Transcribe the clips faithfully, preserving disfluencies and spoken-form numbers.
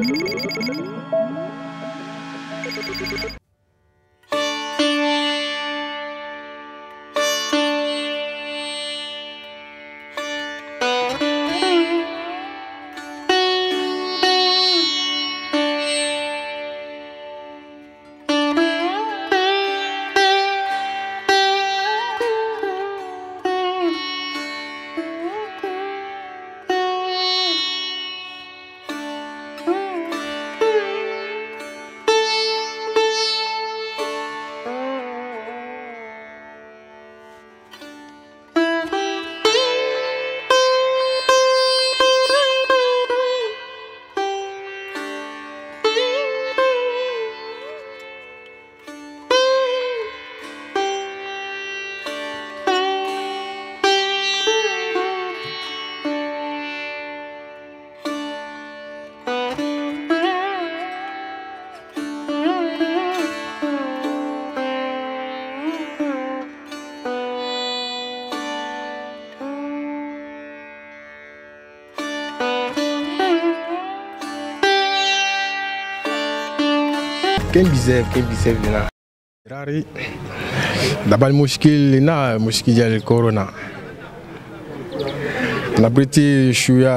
كاين بزاف كاين بزاف هنا دراري دابا المشكل هنا المشكل ديال الكورونا انا بغيتي شويه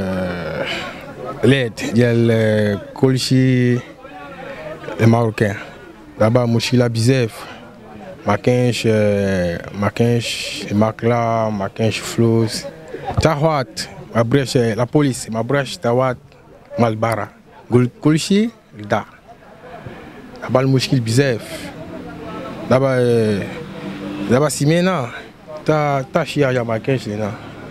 ليد ديال كلشي الماروكان دابا مشكله بزاف ما كاينش ما كاينش ماكله ما كاينش فلوس تا واحد ما بغاش لا بوليس ما بغاش تا واحد مال البارا كلشي للدار دابا المشكل بزاف دابا دابا سيمينا تا تا شي حاجه ما كاينش لينا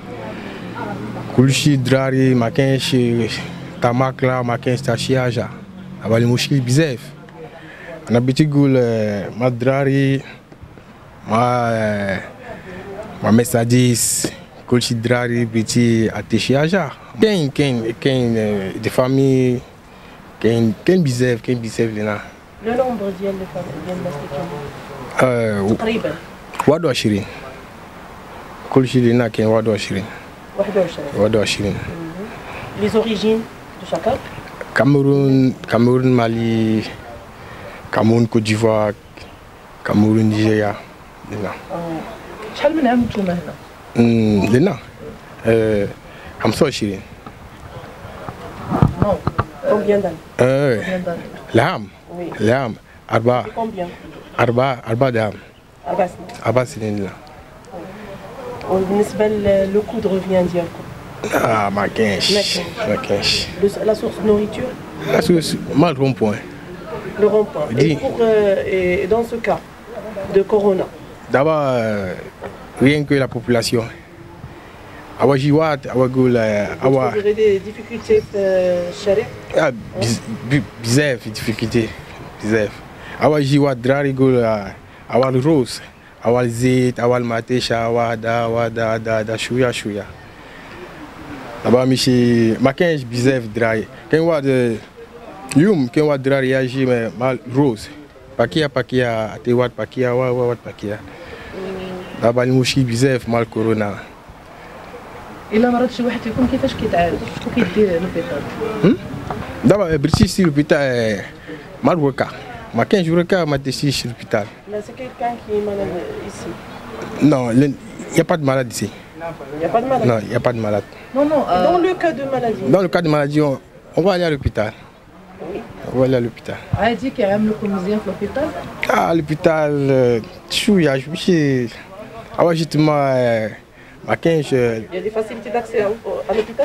كلشي دراري ما كاينش تا ماكله ما كاينش تا شي حاجه دابا المشكل بزاف انا بغيت نقول مع الدراري مع مع مساديس كلشي دراري بغيتي عطي شي حاجه كاين كاين كاين دي فامي كاين كاين بزاف كاين بزاف لينا لو نومبر ديال ديال الناس اللي كاينين تقريبا واحد وعشرين كلشي لينا كاين واحد وعشرين واحد وعشرين واحد وعشرين لي زوريجين دو شاكا كاميرون كاميرون مالي كاميرون كوت ديفوار كاميرون نيجيريا لينا شحال من عام نتوما هنا؟ لينا خمسة وعشرين نو كومبيان دان؟ العام العام أربعة أربعة أربعة دعم أربع سنين أربع سنين لا وبالنسبة لو كو دو ريفيان ديالكم؟ آه ما كاينش ما كاينش لا سورس دو نوريتور؟ لا سورس مال رون بوين le rond-point. Et, pour, euh, et dans ce cas de corona? D'abord, euh, rien que la population. Awa jiwat, awa goul, awa. Vous avez des difficultés, Charif? Ah, bizarre, difficultés, bizarre. Awa jiwat, drari goul, awa le rose, awa le zit, awa le matesha, awa da, awa da, da, da, chouya, chouya. D'abord, michi, maquinge bizarre, drari. Quand on de Yum, quand on drari agi, mais mal rose. Pakia, pakia, te wat, pakia, wa, wa, wat, pakia. D'abord, le mouchi bizarre, mal corona. إلا مرض شي واحد فيكم كيفاش كيتعالج؟ شكون كيدير لوبيتال؟ دابا بريتي سي لوبيتال ما الوكا ما كاينش وكا ما تيسيش لوبيتال. لا سي كيلكان كي مالاد ايسي. Non, il n'y a pas de malade ici. Il n'y a pas de malade? Non, il n'y a pas de malade. Non, non, euh... dans le cas de maladie? Dans le cas de maladie, on, on va aller à l'hôpital. Oui. On va aller à l'hôpital. عادي كيعاملوكم مزيان في l'hôpital? Ah, l'hôpital, شوية شوية. أول justement. Il y a des facilités d'accès à l'hôpital?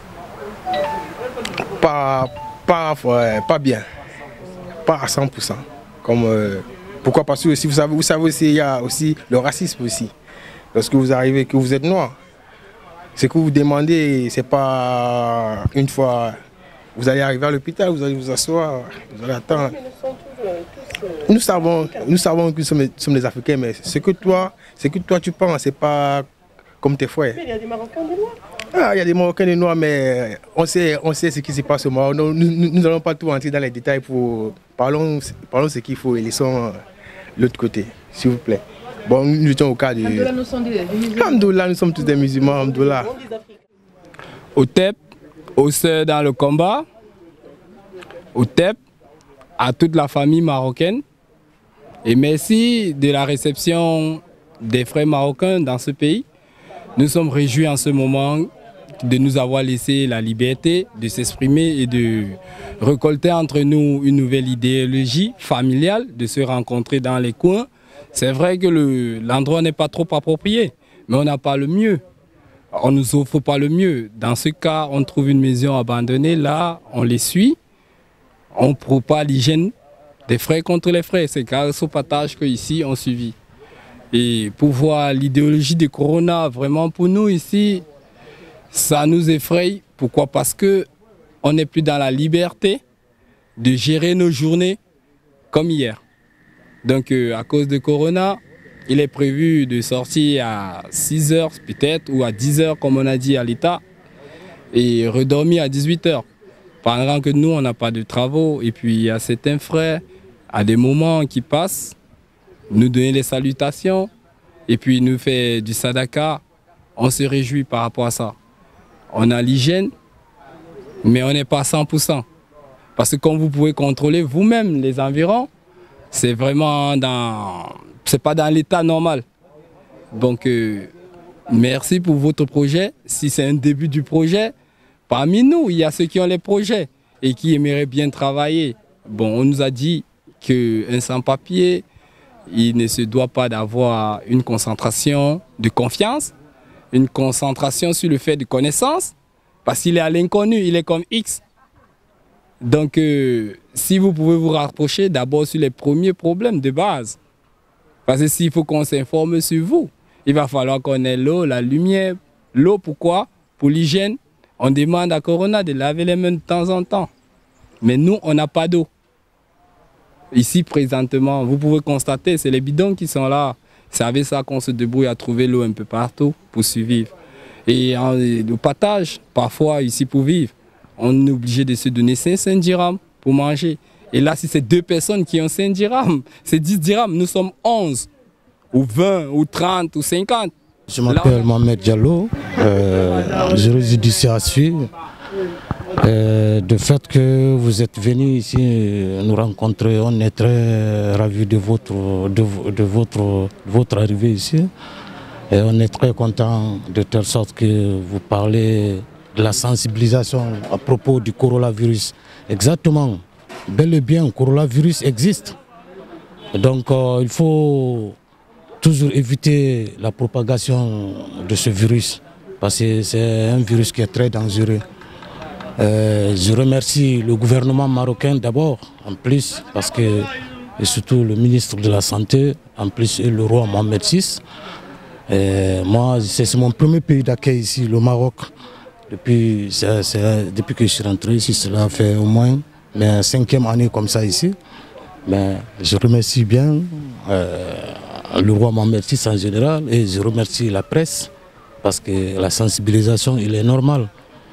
Pas, pas, pas bien, pas à cent pour cent. Comme, euh, pourquoi? Parce que aussi, vous savez, vous savez aussi, il y a aussi le racisme aussi. Lorsque vous arrivez, que vous êtes noir, ce que vous demandez, c'est pas une fois, vous allez arriver à l'hôpital, vous allez vous asseoir, vous allez attendre. Nous savons, nous savons que nous sommes, sommes des Africains, mais ce que toi, ce que toi tu penses, c'est pas comme tes frères. Mais il y a des Marocains des Noirs. Ah, il y a des Marocains des Noirs, mais on sait, on sait ce qui se passe au Maroc. Nous n'allons pas tout entrer dans les détails pour parlons, parlons ce qu'il faut et laissons l'autre côté, s'il vous plaît. Bon, nous étions au cas de. Alhamdoulilah, nous sommes des musulmans. Alhamdoulilah, nous sommes tous des musulmans. Alhamdoulilah. Au T E P, au C dans le combat, au T E P, à toute la famille marocaine. Et merci de la réception des frères marocains dans ce pays. Nous sommes réjouis en ce moment de nous avoir laissé la liberté de s'exprimer et de récolter entre nous une nouvelle idéologie familiale, de se rencontrer dans les coins. C'est vrai que l'endroit n'est pas trop approprié, mais on n'a pas le mieux. On ne nous offre pas le mieux. Dans ce cas, on trouve une maison abandonnée, là, on les suit. On ne prend pas l'hygiène des frères contre les frères. C'est grâce au partage qu'ici, on suivi. Et pour voir l'idéologie de Corona, vraiment pour nous ici, ça nous effraie. Pourquoi? Parce qu'on n'est plus dans la liberté de gérer nos journées comme hier. Donc euh, à cause de Corona, il est prévu de sortir à six heures peut-être ou à dix heures comme on a dit à l'État et redormir à dix-huit heures. Pendant que nous, on n'a pas de travaux et puis il y a certains frères, à des moments qui passent, nous donner les salutations et puis nous faire du sadaka. On se réjouit par rapport à ça. On a l'hygiène, mais on n'est pas à cent pour cent. Parce que comme vous pouvez contrôler vous-même les environs, c'est vraiment dans... c'est pas dans l'état normal. Donc, euh, merci pour votre projet. Si c'est un début du projet, parmi nous, il y a ceux qui ont les projets et qui aimeraient bien travailler. Bon, on nous a dit qu'un sans-papier, il ne se doit pas d'avoir une concentration de confiance, une concentration sur le fait de connaissance, parce qu'il est à l'inconnu, il est comme X. Donc, euh, si vous pouvez vous rapprocher d'abord sur les premiers problèmes de base, parce que s'il faut qu'on s'informe sur vous, il va falloir qu'on ait l'eau, la lumière. L'eau, pourquoi? Pour l'hygiène. On demande à Corona de laver les mains de temps en temps. Mais nous, on n'a pas d'eau. Ici, présentement, vous pouvez constater, c'est les bidons qui sont là. C'est avec ça qu'on se débrouille à trouver l'eau un peu partout pour survivre. Et en, le partage, parfois, ici, pour vivre, on est obligé de se donner cinq cents dirhams pour manger. Et là, si c'est deux personnes qui ont cinq dirhams, c'est dix dirhams. Nous sommes onze, ou vingt, ou trente, ou cinquante. Je m'appelle Mohamed Diallo, euh, je réside ici à Sui. Euh, de fait que vous êtes venu ici nous rencontrer, on est très ravis de votre, de, de votre, votre arrivée ici. Et on est très content de telle sorte que vous parlez de la sensibilisation à propos du coronavirus. Exactement, bel et bien, le coronavirus existe. Donc euh, il faut toujours éviter la propagation de ce virus, parce que c'est un virus qui est très dangereux. Euh, je remercie le gouvernement marocain d'abord, en plus, parce que, et surtout le ministre de la Santé, en plus, et le roi Mohamed six. Et moi, c'est mon premier pays d'accueil ici, le Maroc. Depuis, c'est, c'est, depuis que je suis rentré ici, cela fait au moins ma cinquième année comme ça ici. Mais je remercie bien euh, le roi Mohamed six en général et je remercie la presse parce que la sensibilisation, il est normal.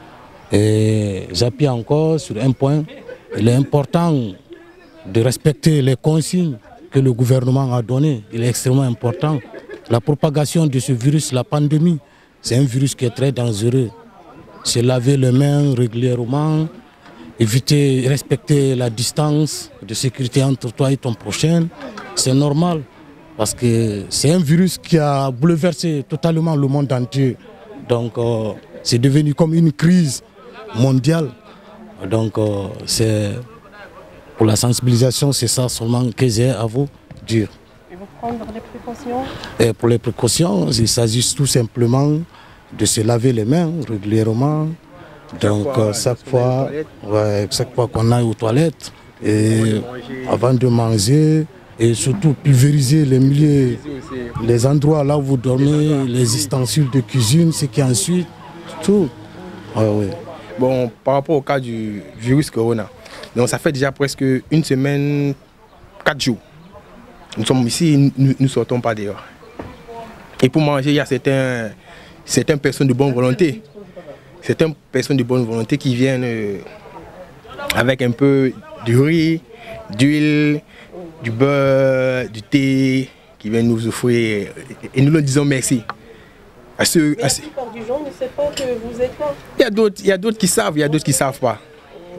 Et j'appuie encore sur un point, il est important de respecter les consignes que le gouvernement a données. Il est extrêmement important. La propagation de ce virus, la pandémie, c'est un virus qui est très dangereux. Se laver les mains régulièrement, éviter, respecter la distance de sécurité entre toi et ton prochain, c'est normal. Parce que c'est un virus qui a bouleversé totalement le monde entier. Donc euh, c'est devenu comme une crise mondiale. Donc euh, c'est pour la sensibilisation, c'est ça seulement que j'ai à vous dire. Et vous prendre les précautions? Et pour les précautions, il s'agit tout simplement de se laver les mains régulièrement. Donc chaque fois, chaque fois, ouais, chaque fois qu'on aille aux toilettes, et avant de manger, et surtout pulvériser les milieux, les endroits là où vous dormez, les ustensiles de cuisine, ce qui ensuite, tout. Ouais, ouais. Bon, par rapport au cas du virus Corona, donc ça fait déjà presque une semaine, quatre jours. Nous sommes ici, nous ne sortons pas dehors. Et pour manger, il y a certains, certaines personnes de bonne volonté, certaines personnes de bonne volonté qui viennent euh, avec un peu de riz, d'huile, du beurre, du thé, qui viennent nous offrir, et nous leur disons merci. À ceux, Mais la plupart du gens ne savent pas que vous êtes là. Il y a d'autres, il y a d'autres qui savent, il y a d'autres qui ne savent pas.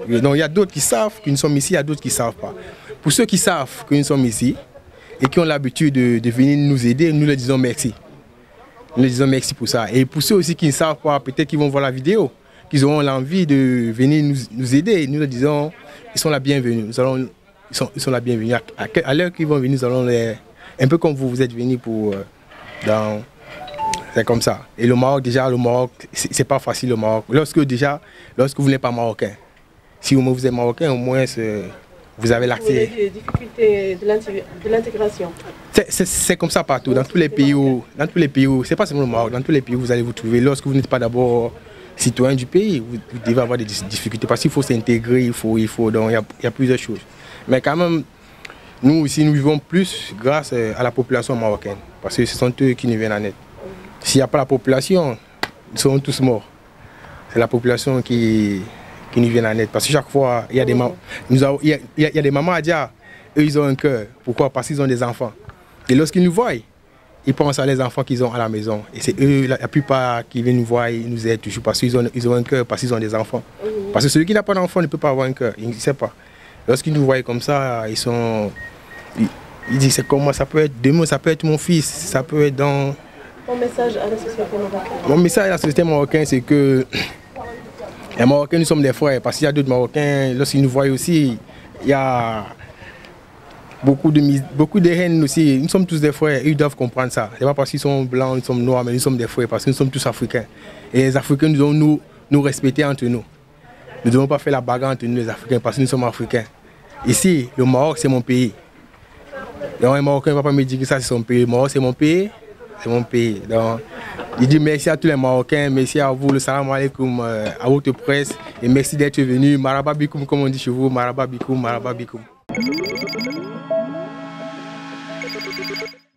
Donc il y a d'autres qui savent que nous sommes ici, il y a d'autres qui ne savent pas. Pour ceux qui savent que nous sommes ici et qui ont l'habitude de, de venir nous aider, nous leur disons merci. Nous leur disons merci pour ça. Et pour ceux aussi qui ne savent pas, peut-être qu'ils vont voir la vidéo, qu'ils auront l'envie de venir nous, nous aider, nous leur disons ils sont la bienvenue. Nous allons, ils, sont, ils sont la bienvenue. À, à, à l'heure qu'ils vont venir, nous allons les... Un peu comme vous, vous êtes venus pour... Euh, dans... C'est comme ça. Et le Maroc, déjà, le Maroc, c'est pas facile le Maroc. Lorsque déjà, lorsque vous n'êtes pas marocain, si au moins vous êtes marocain, au moins vous avez l'accès. Vous avez des difficultés de l'intégration. C'est comme ça partout, dans tous les pays où, dans tous les pays où, c'est pas seulement le Maroc, dans tous les pays où vous allez vous trouver, lorsque vous n'êtes pas d'abord citoyen du pays, vous, vous devez avoir des difficultés parce qu'il faut s'intégrer, il faut, il faut, donc il y, a, il y a plusieurs choses. Mais quand même, nous ici, nous vivons plus grâce à la population marocaine, parce que ce sont eux qui nous viennent en aide. S'il n'y a pas la population, nous serons tous morts. C'est la population qui, qui nous vient en aide. Parce que chaque fois, il y a des, mam nous avons, il y a, il y a des mamans à dire, eux ils ont un cœur. Pourquoi? Parce qu'ils ont des enfants. Et lorsqu'ils nous voient, ils pensent à les enfants qu'ils ont à la maison. Et c'est eux, la, la plupart qui viennent nous voir, ils nous aident toujours parce qu'ils ont, ils ont un cœur, parce qu'ils ont des enfants. Parce que celui qui n'a pas d'enfant ne peut pas avoir un cœur, il ne sait pas. Lorsqu'ils nous voient comme ça, ils sont... Ils, ils disent, c'est comment ça peut être demain, ça peut être mon fils, ça peut être dans... Mon message à la société marocaine. Mon message à la société marocaine, c'est que les Marocains, nous sommes des frères. Parce qu'il y a d'autres Marocains, lorsqu'ils nous voient aussi, il y a beaucoup de, beaucoup de haine aussi. Nous sommes tous des frères, ils doivent comprendre ça. Ce n'est pas parce qu'ils sont blancs, nous sommes noirs, mais nous sommes des frères, parce que nous sommes tous africains. Et les Africains, nous devons nous, nous respecter entre nous. Nous ne devons pas faire la bagarre entre nous, les Africains, parce que nous sommes africains. Ici, le Maroc, c'est mon pays. Donc, un Marocain ne va pas me dire que ça, c'est son pays. Le Maroc, c'est mon pays. C'est mon pays. Donc, je dis merci à tous les Marocains, merci à vous, le salam alaikum, euh, à votre presse, et merci d'être venu. Maraba bikoum, comme on dit chez vous, maraba bikoum, maraba bikoum.